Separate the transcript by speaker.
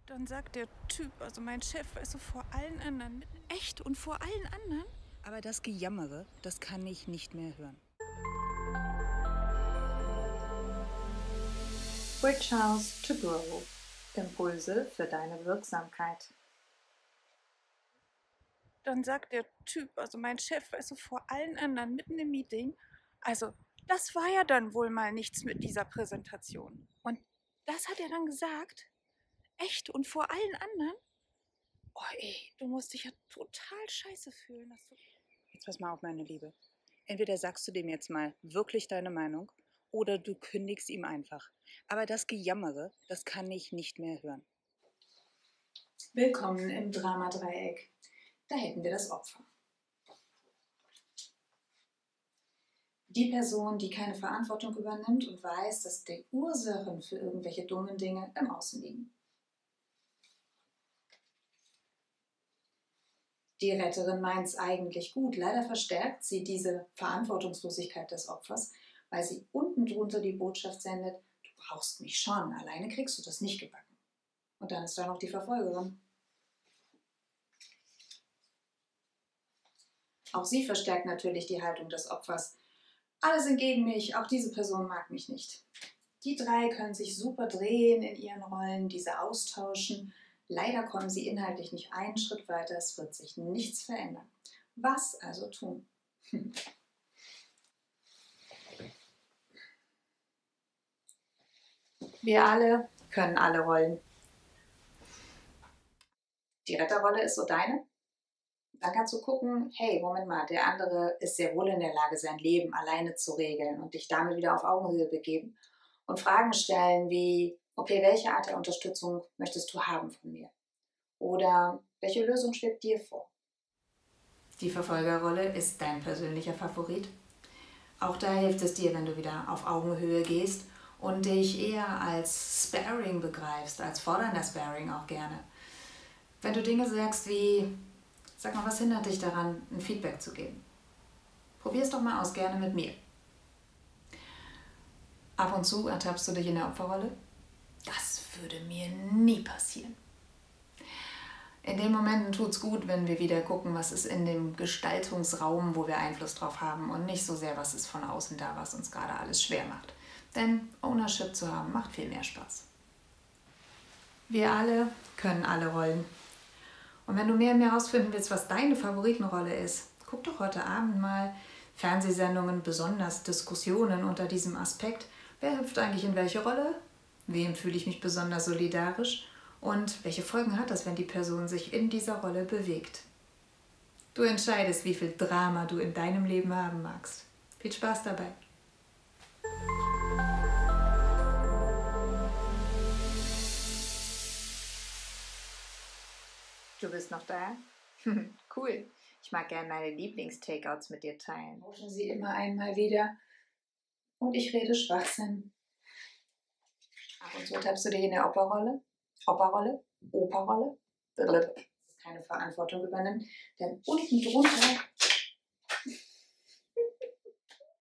Speaker 1: Dann sagt der Typ, also mein Chef, weißt du, vor allen anderen, echt und vor allen anderen.
Speaker 2: Aber das Gejammere, das kann ich nicht mehr hören.
Speaker 3: Rich House to Grow. Impulse für deine Wirksamkeit.
Speaker 1: Dann sagt der Typ, also mein Chef, weißt du, vor allen anderen, mitten im Meeting, also das war ja dann wohl mal nichts mit dieser Präsentation. Und das hat er dann gesagt, echt und vor allen anderen. Oh ey, du musst dich ja total scheiße fühlen. Dass du
Speaker 2: Jetzt pass mal auf, meine Liebe. Entweder sagst du dem jetzt mal wirklich deine Meinung oder du kündigst ihm einfach. Aber das Gejammere, das kann ich nicht mehr hören.
Speaker 3: Willkommen im Dramadreieck. Da hätten wir das Opfer. Die Person, die keine Verantwortung übernimmt und weiß, dass die Ursachen für irgendwelche dummen Dinge im Außen liegen. Die Retterin meint es eigentlich gut. Leider verstärkt sie diese Verantwortungslosigkeit des Opfers, weil sie unten drunter die Botschaft sendet: Du brauchst mich schon, alleine kriegst du das nicht gebacken. Und dann ist da noch die Verfolgerin. Auch sie verstärkt natürlich die Haltung des Opfers. Alle sind gegen mich, auch diese Person mag mich nicht. Die drei können sich super drehen in ihren Rollen, diese austauschen. Leider kommen sie inhaltlich nicht einen Schritt weiter, es wird sich nichts verändern. Was also tun? Wir alle können alle Rollen. Die Retterrolle ist so deine. Dann kannst du gucken, hey, Moment mal, der andere ist sehr wohl in der Lage, sein Leben alleine zu regeln und dich damit wieder auf Augenhöhe begeben. Und Fragen stellen wie, okay, welche Art der Unterstützung möchtest du haben von mir? Oder welche Lösung schwebt dir vor? Die Verfolgerrolle ist dein persönlicher Favorit. Auch da hilft es dir, wenn du wieder auf Augenhöhe gehst und dich eher als Sparring begreifst, als fordernder Sparring auch gerne. Wenn du Dinge sagst wie, sag mal, was hindert dich daran, ein Feedback zu geben? Probier es doch mal aus, gerne mit mir. Ab und zu ertappst du dich in der Opferrolle? Das würde mir nie passieren. In den Momenten tut es gut, wenn wir wieder gucken, was ist in dem Gestaltungsraum, wo wir Einfluss drauf haben und nicht so sehr, was ist von außen da, was uns gerade alles schwer macht. Denn Ownership zu haben, macht viel mehr Spaß. Wir alle können alle Rollen. Und wenn du mehr und mehr herausfinden willst, was deine Favoritenrolle ist, guck doch heute Abend mal Fernsehsendungen, besonders Diskussionen unter diesem Aspekt. Wer hüpft eigentlich in welche Rolle? Wem fühle ich mich besonders solidarisch? Und welche Folgen hat das, wenn die Person sich in dieser Rolle bewegt? Du entscheidest, wie viel Drama du in deinem Leben haben magst. Viel Spaß dabei! Du bist noch da? Cool. Ich mag gerne meine Lieblings-Takeouts mit dir teilen. Pushen sie immer einmal wieder. Und ich rede Schwachsinn. Ab und zu tappst du dich in der Operrolle, Operrolle, Operrolle, das keine Verantwortung übernimmt. Denn unten drunter